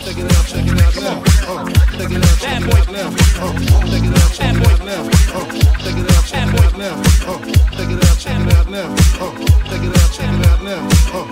check it out now. Check it out now. Check it out now. Check it out now. Check it out now. Check it out now. Check it out now.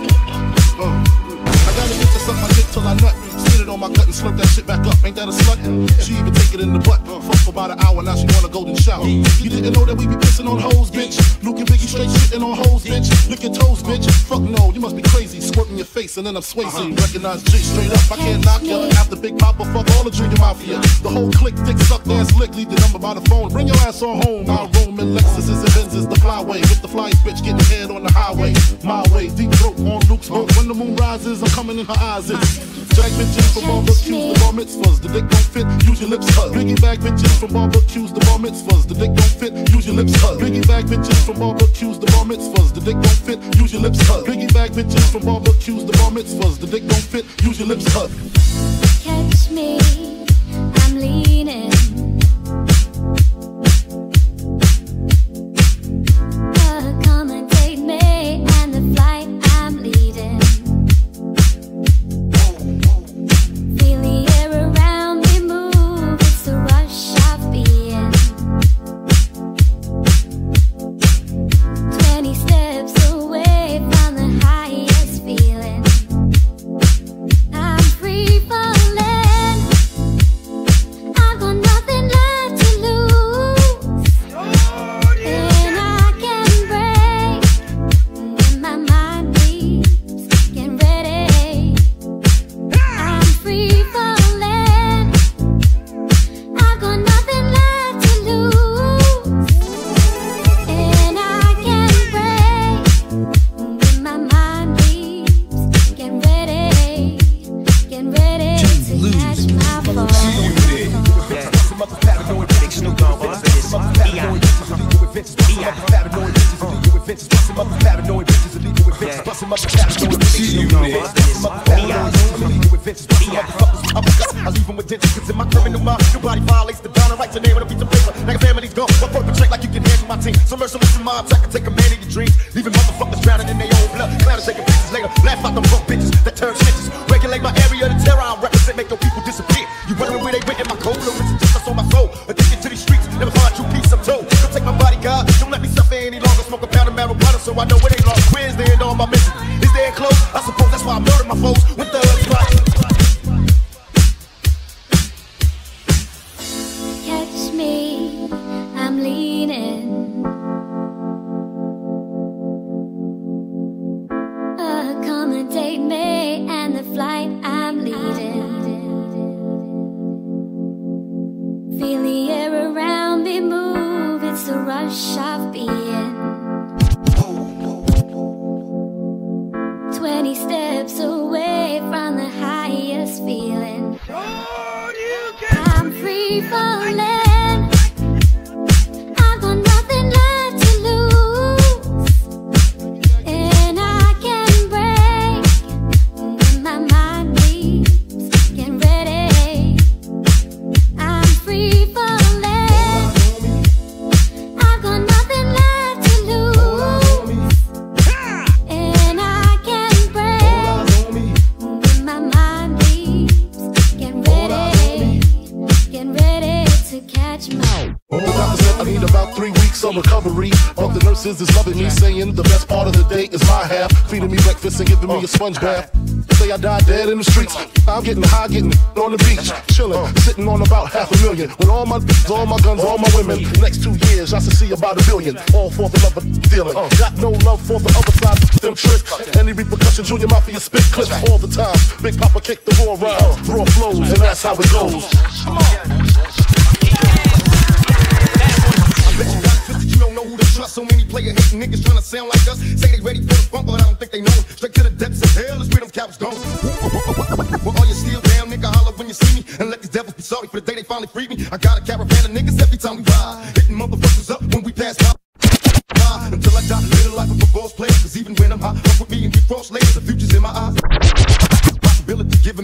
I gotta get to suck my dick till I nut. Spit it on my gut and slurp that shit back up. Ain't that a slut? She even take it in the butt. Fuck for about an hour, now she wanna golden shower. You didn't know that we be pissing on hoes, bitch. Luke and Biggie straight shitting on hoes, bitch. Lick your toes, bitch. Fuck no, you must be crazy. Squirting your face and then I'm Swayze. Recognize G straight up, I can't knock ya. After Big Papa, fuck all the Junior Mafia. The whole clique, dick, suck, dance, lick. Leave the number by the phone. Bring your ass on home. I'll roam in Lexuses and Benzes, the flyway. With the flyest bitch getting head on the highway. My way, deep throat on Luke's boat. When the moon rises, I'm coming in her eyes. Drag bitches from barbecues, the bar mitzvahs. The dick don't fit, use your lips hug. Biggie bag bitches from barbecues, the bar mitzvahs. The dick don't fit, use your lips hug. Biggie bag bitches from barbecues, the bar mitzvahs. The dick don't fit, use your lips hug. Biggie bag bitches from barbecues, the bar mitzvahs. The dick don't fit, use your lips hug. Catch me, I'm leaning. Accommodate me and the flight I'm leading. Feel the air around me move, it's the rush of being. 20 steps away from the highest feeling. I'm free falling, I've got nothing left to lose. And I can break when my mind leaves. Get ready, I'm free falling, I've got nothing left to lose. And I can break when my mind leaves. Get ready to catch my fall. I leave them with dentures, cause in my criminal mind, your body violates the bound and rights to name of a piece of paper. Like a family's gone, I perpetrate like you can handle my team. So merciless in mobs, I can take a man in your dreams, leaving motherfuckers drowning in their own blood. Clowns taking pictures later, laugh out them broke bitches that turn snitches. Regulate my area, the terror I represent, make your people disappear. You wondering where they went in my cold, or is it just us on my soul? Addicted to these streets, never find true peace, I'm told. Come take my body, God, don't let me suffer any longer. Smoke a pound of marijuana so I know it ain't lost. Where's the end of all my mission? Is there close? I suppose that's why I murder my foes with the spot. Catch me, I'm leaning. Accommodate me and the flight I'm leading. Feel the air around me move, it's the rush of being. 20 steps away from the highest feeling. I'm free falling, I've got nothing left to lose. And I can break when my mind leaves. Get ready, I'm free falling, I've got nothing left to lose. And I can break when my mind leaves. Get ready to catch my. I need about 3 weeks of recovery. All the nurses is loving me, saying the best part of the day is my half. Feeding me breakfast and giving me a sponge bath. Say I died dead in the streets. I'm getting high, getting on the beach, chilling, sitting on about $500,000 with all my guns, all my women. Next 2 years, I should see about $1 billion. All for the love of dealing. Got no love for the other side of them tricks. Any repercussions, Junior Mafia spit clips all the time. Big Papa kick the raw rhymes, raw flows, and that's how it goes. You don't know who to trust. So many player hating niggas trying to sound like us. Say they ready for the funk, but I don't think they know. Straight to the depths of hell is where them cowards go. Well, all you still down, nigga, holler when you see me. And let these devils be sorry for the day they finally freed me. I got a caravan of niggas every time we ride, hitting motherfuckers up when we pass by. Until I die, live the life of a boss player. Cause even when I'm high, up with me and get cross layers, the future's in my eyes. Possibility giving me troubles.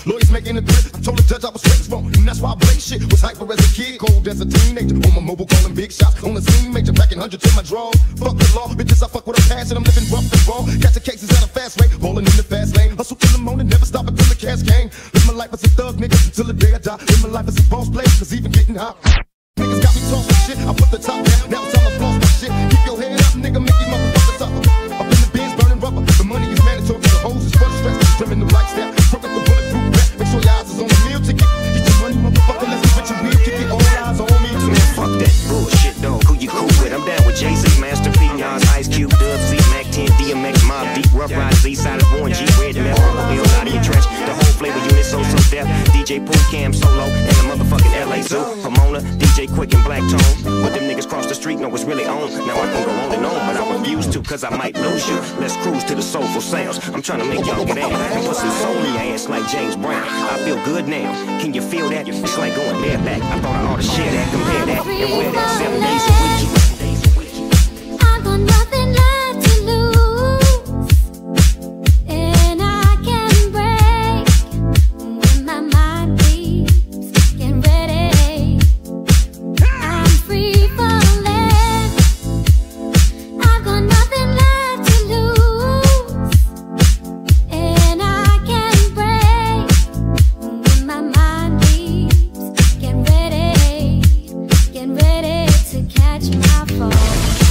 Lawyers making a threat. I told the judge I was raised wrong, and that's why I blame shit. Was hyper as a kid, cold as a teenager. On my mobile calling big shots, on the scene major, packing hundreds in my draw. Fuck the law, bitches I fuck with a passion. I'm living rough and raw. Catching cases at a fast rate, rolling in the fast lane. Hustle till the morning, never stop until the cash came. Live my life as a thug nigga until the day I die. Live my life as a boss player, cause even getting high. Niggas got me tossing shit, I put the top down. Now it's time to floss my shit. Keep your head up, nigga, make these motherfuckers suffer. Up in the bins, burning rubber. The money is mandatory, the hoes is for the stress. Criminal lifestyle, work up the bulletproof back. Make sure your eyes is on the meal ticket. Get your money, motherfucker, let's get your real kick it. All eyes on me. Man, fuck that bullshit, dog. Who you cool with? I'm down with Jay-Z, Master P, Nas, Ice Cube, Dub C, Mac 10, DMX, Mob Deep, Rough Riders, Eastside of Born, G, Red, Meth, Bills out of your trench. The whole flavor unit, so deaf. DJ Pooh, Cam, Solo, and the motherfucking LA Zoo. Pomona, DJ Quick, and Black Tone. But them niggas cross the street, know what's really on. Now I can go on and on, but I refuse to, cause I might lose you. Let's cruise to the soulful sounds. I'm trying to make y'all get out and put some soul in your ass like James Brown. I feel good now. Can you feel that? It's like going bareback. I thought I ought to share that, compare that, and wear that 7 days a week. I got nothing left to lose, and I can break when my mind keeps getting ready. I'm free falling. I got nothing left to lose, and I can break when my mind keeps getting ready to catch my fall.